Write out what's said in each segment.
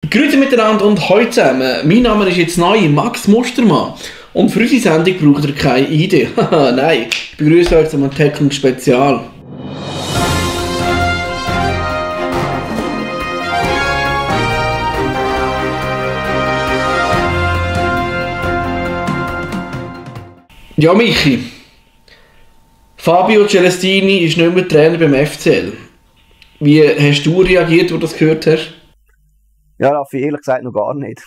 Grüße miteinander und heute zusammen. Mein Name ist jetzt neu Max Mustermann. Und für unsere Sendung braucht ihr keine Idee. Haha, nein, ich begrüße euch zum Tackling Spezial. Ja, Michi. Fabio Celestini ist nicht mehr Trainer beim FCL. Wie hast du reagiert, als du das gehört hast? Ja, Raffi, ehrlich gesagt noch gar nicht.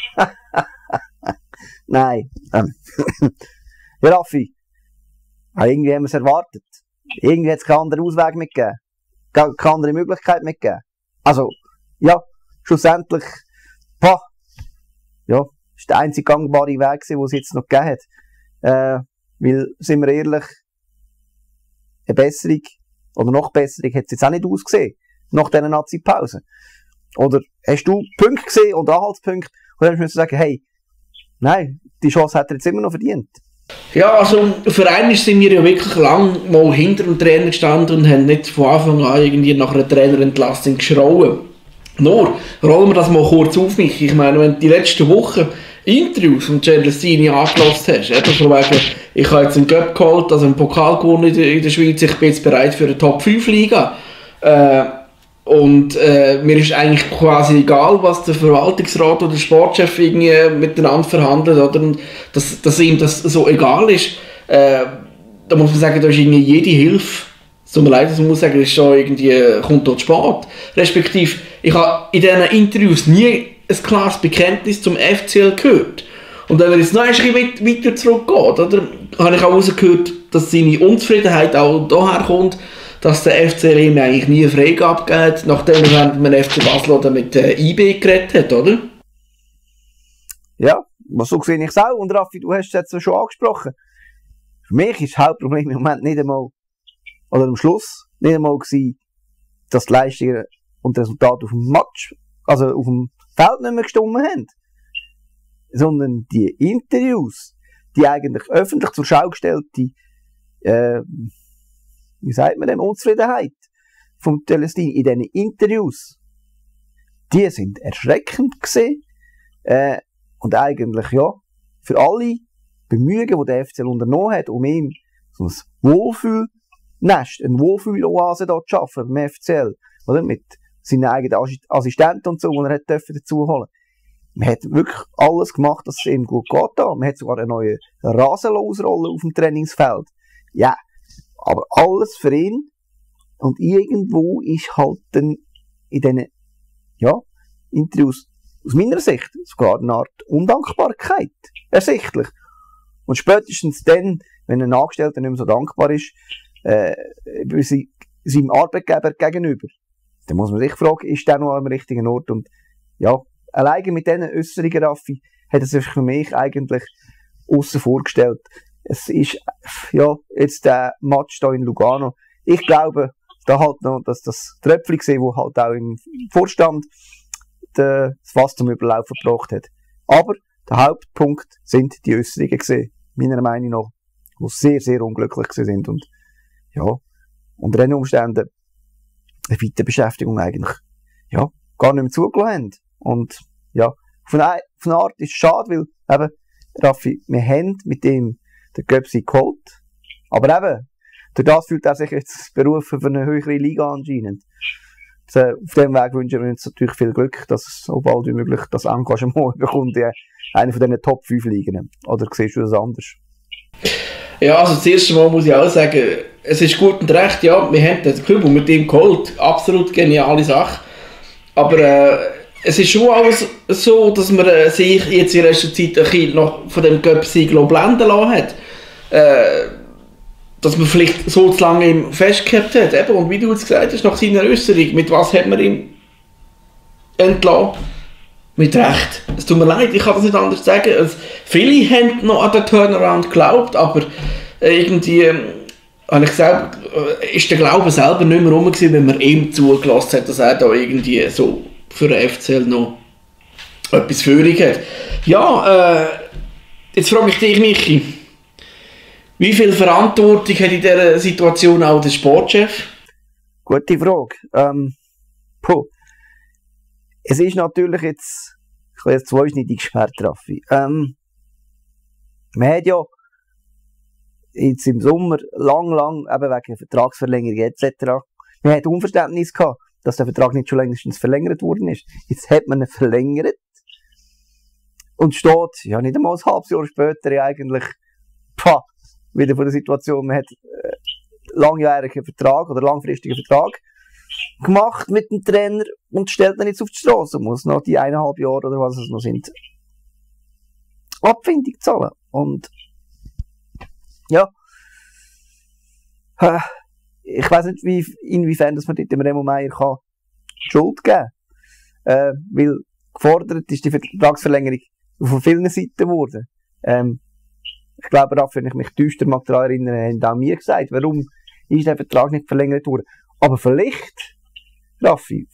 Nein. Ja, Raffi, irgendwie haben wir es erwartet. Irgendwie hat es keinen anderen Ausweg mitgegeben. Keine andere Möglichkeit mitgegeben. Also, ja, schlussendlich, ja, ist der einzige gangbare Weg, den es jetzt noch gegeben hat. Weil, sind wir ehrlich, eine Besserung, oder noch Besserung, hat es jetzt auch nicht ausgesehen, nach dieser Nazi-Pause. Oder hast du Punkte gesehen oder Anhaltspunkte, und dann musst du sagen, hey, nein, die Chance hat er jetzt immer noch verdient. Ja, also für einen sind wir ja wirklich lang mal hinter dem Trainer gestanden und haben nicht von Anfang an irgendwie nach einer Trainerentlassung geschrauen. Nur, rollen wir das mal kurz auf mich. Ich meine, wenn du die letzten Wochen Interviews von Celestini angelassen hast, eben von wegen, ich habe jetzt einen Cup geholt, also einen Pokal gewonnen in der Schweiz, ich bin jetzt bereit für eine Top-5-Liga. Mir ist eigentlich quasi egal, was der Verwaltungsrat oder der Sportchef irgendwie miteinander verhandelt, oder dass ihm das so egal ist. Da muss man sagen, da ist irgendwie jede Hilfe, es tut mir leid, dass man muss sagen, ist schon irgendwie, kommt dort spät. Respektive, ich habe in diesen Interviews nie ein klares Bekenntnis zum FCL gehört. Und wenn er jetzt noch ein Schritt weiter zurückgeht, oder, habe ich auch herausgehört, dass seine Unzufriedenheit auch daher kommt, dass der FCL ihm eigentlich nie eine Freigabe gegeben hat, nachdem er während dem FC Basel oder mit IB geredet hat, oder? Ja, so sehe ich es auch. Und Raffi, du hast es jetzt schon angesprochen. Für mich ist das Hauptproblem im Moment nicht einmal, oder am Schluss, nicht einmal gewesen, dass die Leistungen und die Resultate auf dem Match, also auf dem Feld nicht mehr gestimmt haben. Sondern die Interviews, die eigentlich öffentlich zur Schau gestellte, wie sagt man dem, Unzufriedenheit vom Celestini in diesen Interviews, die sind erschreckend gewesen, und eigentlich, ja, für alle Bemühungen, die der FCL unternommen hat, um ihm so ein Wohlfühlnest, eine Wohlfühloase da zu schaffen beim FCL, oder, mit seinen eigenen Assistenten und so, die er dazu holen. Man hat wirklich alles gemacht, dass es ihm gut geht da. Man hat sogar eine neue Rasen ausrollen auf dem Trainingsfeld. Ja, aber alles für ihn. Und irgendwo ist halt dann in diesen, ja, Interviews aus meiner Sicht sogar eine Art Undankbarkeit ersichtlich. Und spätestens dann, wenn ein Angestellter nicht mehr so dankbar ist, seinem Arbeitgeber gegenüber, dann muss man sich fragen, ist der noch am richtigen Ort? Und ja, alleine mit diesen Äußerungen, Raffi, hat es sich für mich eigentlich aussen vorgestellt. Es ist, ja, jetzt der Match da in Lugano. Ich glaube, da halt noch, dass das Tröpfchen gesehen, wo halt auch im Vorstand das Wasser zum Überlaufen gebracht hat. Aber der Hauptpunkt sind die Äußerungen gesehen, meiner Meinung nach, die sehr, sehr unglücklich sind und, ja, unter diesen Umständen eine Weiterbeschäftigung eigentlich, ja, gar nicht mehr zugelassen haben. Und, ja, von einer Art ist es schade, weil, eben, Raffi, wir haben mit dem den Göpsi geholt, aber eben, durch das fühlt er sich jetzt berufen für eine höhere Liga anscheinend. Auf dem Weg wünschen wir uns natürlich viel Glück, dass es so bald wie möglich das Engagement bekommt in einer von diesen Top 5 Ligen. Oder siehst du das anders? Ja, also das erste Mal muss ich auch sagen, es ist gut und recht, ja, wir haben den Club mit ihm geholt, absolut geniale Sache, aber es ist schon alles so, dass man sich jetzt in letzter Zeit ein bisschen noch von dem Göpsi blenden lassen hat. Dass man vielleicht so zu lange ihm festgehabt hat. Eben. Und wie du jetzt gesagt hast, nach seiner Äußerung, mit was hat man ihm entlassen? Mit Recht. Es tut mir leid, ich kann das nicht anders sagen. Also, viele haben noch an den Turnaround geglaubt, aber irgendwie ist der Glaube selber nicht mehr rum gewesen, wenn man ihm zugelassen hat, dass er da irgendwie so für den FCL noch etwas Führung hat. Ja, jetzt frage ich dich, Michi. Wie viel Verantwortung hat in dieser Situation auch der Sportchef? Gute Frage. Es ist natürlich jetzt ein zweischneidig Schwert, Raffi. Man hat ja jetzt im Sommer lang, eben wegen Vertragsverlängerung etc., man hat Unverständnis gehabt, dass der Vertrag nicht schon längstens verlängert worden ist. Jetzt hat man ihn verlängert und steht, ja nicht einmal ein halbes Jahr später eigentlich wieder vor der Situation, man hat langjährigen Vertrag oder langfristigen Vertrag gemacht mit dem Trainer und stellt ihn jetzt auf die Straße, muss noch die 1,5 Jahre oder was es noch sind Abfindung zahlen. Und ja, ich weiss nicht, inwiefern dass man dort dem Remo Meier kann Schuld geben kann. Weil gefordert ist die Vertragsverlängerung von vielen Seiten geworden. Ich glaube, Raffi, wenn ich mich düster mag daran erinnere, haben auch mir gesagt, warum ist der Vertrag nicht verlängert worden. Aber vielleicht, Raffi,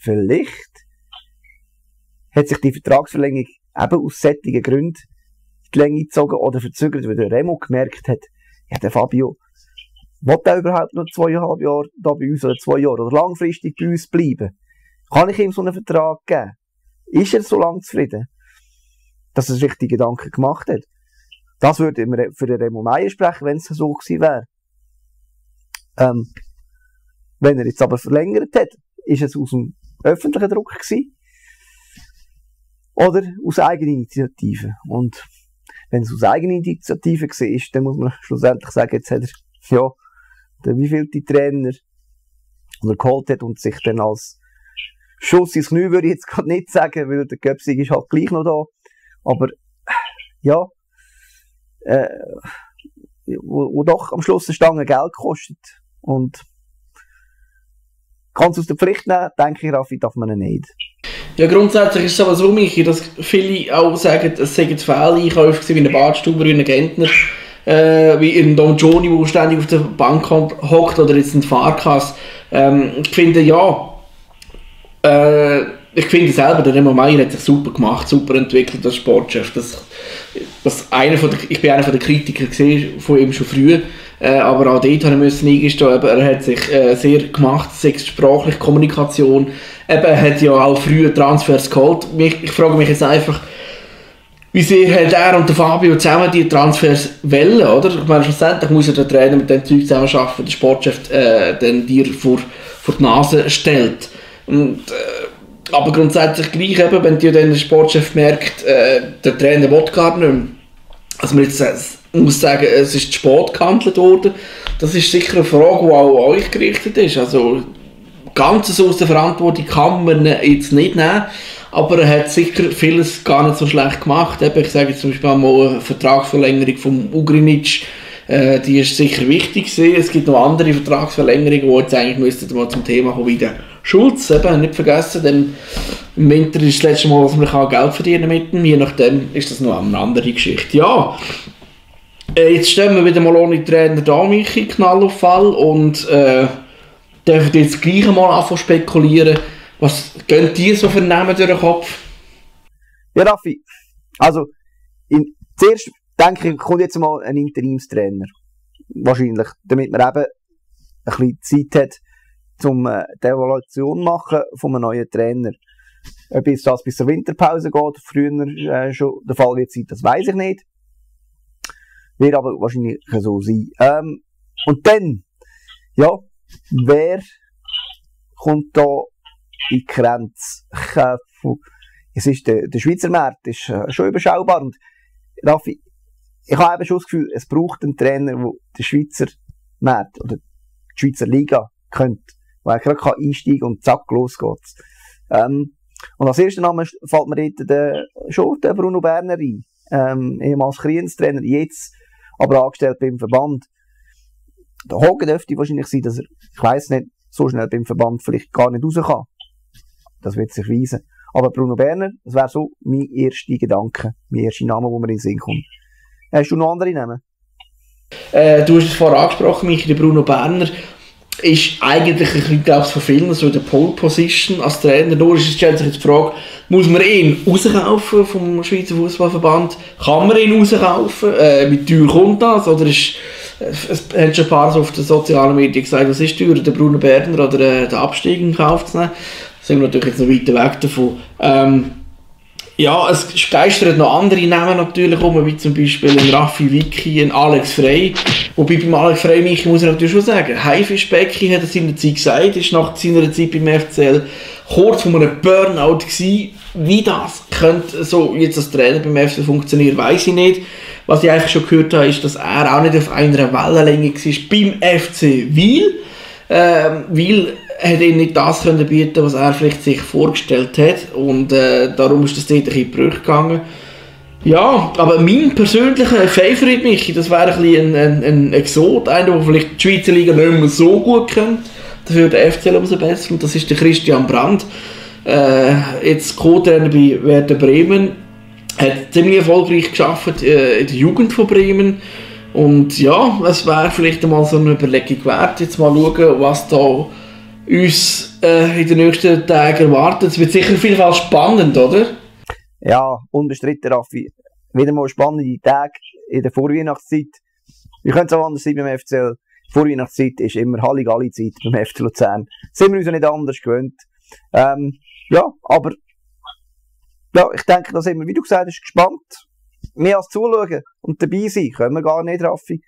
hat sich die Vertragsverlängerung eben aus solchen Gründen die Länge gezogen oder verzögert, weil der Remo gemerkt hat, ja, der Fabio, will er überhaupt noch 2,5 Jahre da bei uns oder 2 Jahre oder langfristig bei uns bleiben? Kann ich ihm so einen Vertrag geben? Ist er so lang zufrieden, dass er sich richtige Gedanken gemacht hat? Das würde für den Remo Meier sprechen, wenn es so gewesen wäre. Wenn er jetzt aber verlängert hat, ist es aus dem öffentlichen Druck gewesen oder aus eigener Initiative. Und wenn es aus eigener Initiative war, dann muss man schlussendlich sagen, jetzt hat er, ja, der wievielte Trainer, der geholt hat und sich dann als Schuss ins Knie würde ich jetzt gerade nicht sagen, weil der Göpsig ist halt gleich noch da. Aber, ja, wo doch am Schluss eine Stange Geld kostet. Und kann es aus der Pflicht nehmen, denke ich, Raffi, darf man ihn nicht. Ja, grundsätzlich ist es aber so, Michi, dass viele auch sagen, es seien Fehleinkäufe wie ein Badstuber, wie ein Gentner, wie ein Don Gioni, der ständig auf der Bank hockt, oder jetzt ein Fahrkass. Ich finde, ich finde selber, der Remo Meier hat sich super gemacht, super entwickelt als Sportchef. Ich bin einer der Kritiker von ihm schon früh, aber auch dort musste ich eingestehen, er hat sich sehr gemacht, sechs sprachliche Kommunikation. Er hat ja auch früher Transfers geholt. Ich frage mich jetzt einfach, wie sehr hat er und der Fabio zusammen die Transfers wollen, oder? Ich meine, schlussendlich muss ja der Trainer mit dem Zeug zusammenarbeiten, der Sportchef dann dir vor die Nase stellt. Und, aber grundsätzlich gleich eben, wenn dir dann der Sportchef merkt, der Trainer will gar nicht mehr. Also man jetzt muss sagen, es ist zu spät gehandelt worden. Das ist sicher eine Frage, die auch an euch gerichtet ist. Also ganz so aus der Verantwortung kann man jetzt nicht nehmen, aber er hat sicher vieles gar nicht so schlecht gemacht. Eben, ich sage jetzt zum Beispiel mal eine Vertragsverlängerung von Ugrinic, die ist sicher wichtig gewesen. Es gibt noch andere Vertragsverlängerungen, die jetzt eigentlich müssten mal zum Thema kommen, wie der Schulz, eben, nicht vergessen, denn im Winter ist das letzte Mal, dass man Geld verdienen mit ihm, je nachdem ist das noch eine andere Geschichte. Ja, jetzt stehen wir wieder mal ohne Trainer da, Michi, Knall auf Fall, und dürfen jetzt gleich einmal anfangen spekulieren. Was gehen die so für Namen durch den Kopf? Ja, Raffi, also zuerst denke ich, kommt jetzt mal ein Interimstrainer. Wahrscheinlich, damit man eben ein bisschen Zeit hat, um die Evaluation machen von einem neuen Trainer. Ob es das bis zur Winterpause geht, früher schon der Fall wird sein, das weiss ich nicht. Wird aber wahrscheinlich so sein. Und dann, ja, wer kommt da in die Grenze? Es ist der Schweizer Markt ist schon überschaubar. Und Raffi, ich habe eben schon das Gefühl, es braucht einen Trainer, der den Schweizer Markt oder die Schweizer Liga könnte, wo er gerade einsteigen und zack, los geht's. Und als erster Name fällt mir dort schon der Bruno Berner ein, ehemals Krienstrainer, jetzt aber angestellt beim Verband. Der Hogan dürfte wahrscheinlich sein, dass er, ich weiss nicht, so schnell beim Verband vielleicht gar nicht raus kann. Das wird sich weisen. Aber Bruno Berner, das wäre so mein erster Gedanke, mein erster Name, wo mir in den Sinn kommt. Hast du noch andere Namen? Du hast es vorher angesprochen, Michi, der Bruno Berner ist eigentlich ein bisschen, glaube ich, von vielen so in der Pole Position als Trainer. Nur stellt sich jetzt die Frage, muss man ihn rauskaufen vom Schweizer Fußballverband? Kann man ihn rauskaufen? Wie teuer kommt das? Oder es haben schon ein paar so auf den sozialen Medien gesagt, was ist teurer, der Bruno Berner oder der Abstieg in Kauf zu nehmen? sind wir natürlich jetzt noch weiter weg davon. Ja, es geistern noch andere Namen natürlich um, wie zum Beispiel ein Raffi Vicky, ein Alex Frey. Wobei beim Alex Frey, Michi, muss ich natürlich schon sagen, Haifischbecki hat er seiner Zeit gesagt, ist nach seiner Zeit beim FCL kurz vor einem Burnout gewesen. Wie das könnte so jetzt als Trainer beim FCL funktionieren, weiß ich nicht. Was ich eigentlich schon gehört habe, ist, dass er auch nicht auf einer Wellenlänge war beim FC Wil. Weil hat ihm nicht das können bieten, was er vielleicht sich vorgestellt hat, und darum ist das dort ein bisschen in die Brüche gegangen. Ja, aber mein persönlicher Favorit, Michi, das wäre ein bisschen ein Exot, einer, der vielleicht die Schweizer Liga nicht mehr so gut kennt, dafür der FCL umso besser, und das ist der Christian Brandt, jetzt Co-Trainer bei Werder Bremen, hat ziemlich erfolgreich gearbeitet in der Jugend von Bremen. Und ja, es wäre vielleicht einmal so eine Überlegung wert, jetzt mal schauen, was da uns in den nächsten Tagen erwartet. Es wird sicher auf jeden Fall spannend, oder? Ja, unbestritten, Raffi. Wieder mal spannende Tage in der Vorweihnachtszeit. Wie könnte es auch anders sein beim FCL? Die Vorweihnachtszeit ist immer Halligalli-Zeit beim FC Luzern. Das sind wir uns ja nicht anders gewöhnt. Ja, aber ja, ich denke, da sind wir, wie du gesagt hast, gespannt. Mehr als zuschauen und dabei sein können wir gar nicht, Raffi.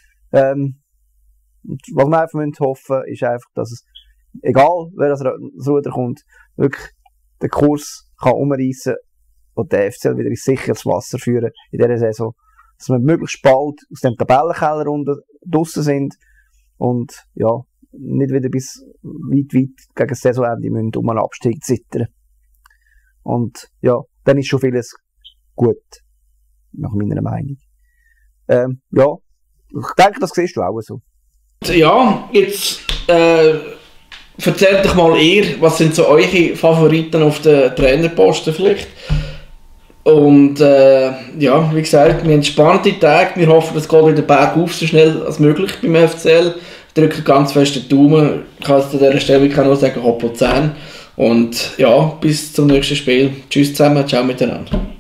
Was wir einfach hoffen müssen, ist einfach, dass es, egal wer das Ruder kommt, wirklich den Kurs kann umreißen und der FCL wieder in sicheres Wasser führen in dieser Saison. Dass wir möglichst bald aus dem Tabellenkeller draussen sind und ja, nicht wieder bis weit gegen das Saisonende müssen um einen Abstieg zittern. Und ja, dann ist schon vieles gut. Nach meiner Meinung. Ja, ich denke, das siehst du auch so. Ja, jetzt erzählt doch mal ihr, was sind so eure Favoriten auf den Trainerposten vielleicht? Und ja, wie gesagt, wir haben spannende Tage, wir hoffen, es geht wieder bergauf so schnell als möglich beim FCL. Ich drücke ganz fest den Daumen, ich kann es an dieser Stelle nur sagen, Hopp und 10. Und ja, bis zum nächsten Spiel. Tschüss zusammen, ciao miteinander.